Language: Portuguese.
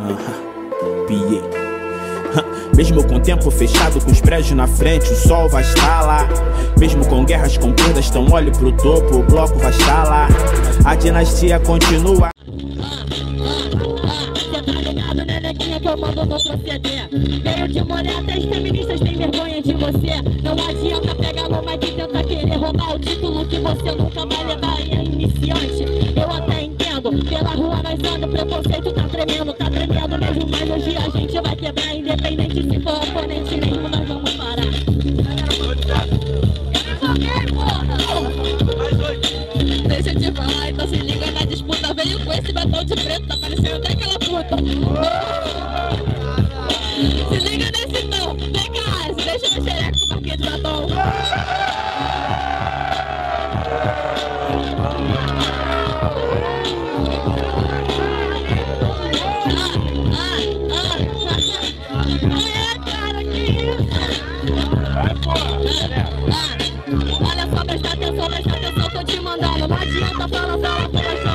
Piei. Mesmo com o tempo fechado, com os prédios na frente, o sol vai estar lá. Mesmo com guerras, com perdas, então olhe pro topo, o bloco vai estar lá. A dinastia continua. Cê tá ligado, né, neguinha, que eu mando no proceder. Veio de mulher, até as feministas têm vergonha de você. Não adianta pegar no mic e tentar querer roubar o título que você nunca vai levar e é iniciante. Eu até entendo, pela rua nós andamos, preconceito tá tremendo mesmo. Mas hoje a gente vai quebrar, independente se for oponente mesmo, nós vamos parar. Deixa eu te falar, então se liga na disputa. Veio com esse batom de preto, tá parecendo até aquela puta. Se liga nesse tom, vem cá, deixa eu xereca com marquinha de batom. Olha só, presta atenção, tô te mandando. Não adianta falar,